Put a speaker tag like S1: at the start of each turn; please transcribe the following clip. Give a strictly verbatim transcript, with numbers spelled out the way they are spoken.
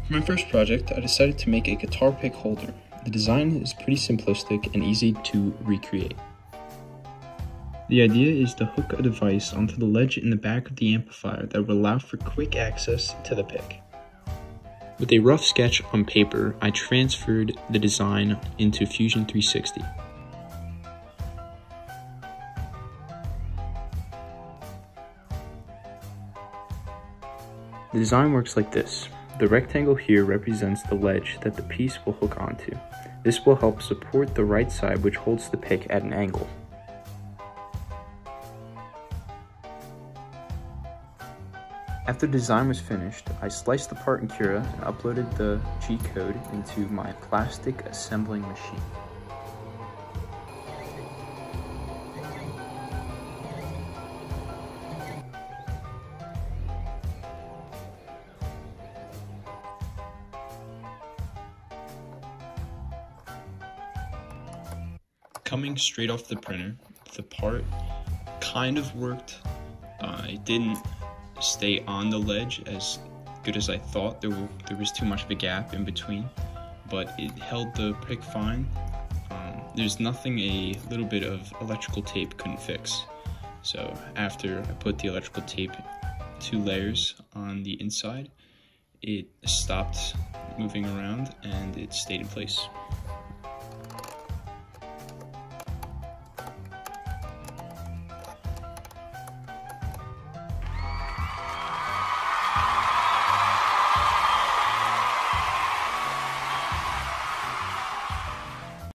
S1: For my first project, I decided to make a guitar pick holder. The design is pretty simplistic and easy to recreate. The idea is to hook a device onto the ledge in the back of the amplifier that will allow for quick access to the pick. With a rough sketch on paper, I transferred the design into Fusion three sixty. The design works like this. The rectangle here represents the ledge that the piece will hook onto. This will help support the right side, which holds the pick at an angle. After the design was finished, I sliced the part in Cura and uploaded the G-code into my plastic assembling machine. Coming straight off the printer, the part kind of worked. Uh, it didn't stay on the ledge as good as I thought. There, were, there was too much of a gap in between, but it held the pick fine. Um, there's nothing a little bit of electrical tape couldn't fix. So after I put the electrical tape, two layers on the inside, it stopped moving around and it stayed in place.